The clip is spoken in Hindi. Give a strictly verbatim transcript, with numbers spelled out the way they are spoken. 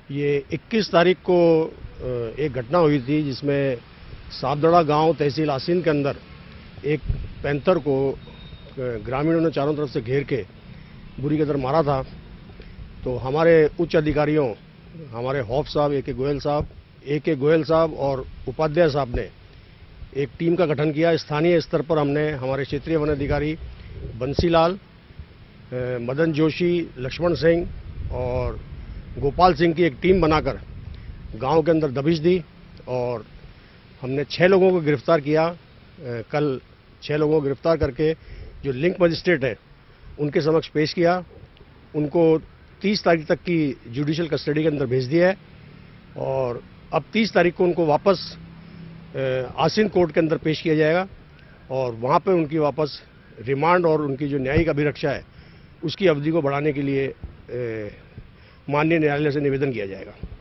ये इक्कीस तारीख को एक घटना हुई थी जिसमें साबदड़ा गांव तहसील आसीन के अंदर एक पैंथर को ग्रामीणों ने चारों तरफ से घेर के बुरी कदर मारा था। तो हमारे उच्च अधिकारियों, हमारे हॉफ साहब, ए के गोयल साहब ए के गोयल साहब और उपाध्याय साहब ने एक टीम का गठन किया। स्थानीय स्तर पर हमने हमारे क्षेत्रीय वन अधिकारी बंसीलाल, मदन जोशी, लक्ष्मण सिंह और गोपाल सिंह की एक टीम बनाकर गांव के अंदर दबिश दी और हमने छह लोगों को गिरफ्तार किया। कल छह लोगों को गिरफ्तार करके जो लिंक मजिस्ट्रेट है उनके समक्ष पेश किया। उनको तीस तारीख तक की जुडिशियल कस्टडी के अंदर भेज दिया है और अब तीस तारीख को उनको वापस आसीन कोर्ट के अंदर पेश किया जाएगा और वहाँ पे उनकी वापस रिमांड और उनकी जो न्यायिक अभिरक्षा है उसकी अवधि को बढ़ाने के लिए माननीय न्यायालय से निवेदन किया जाएगा।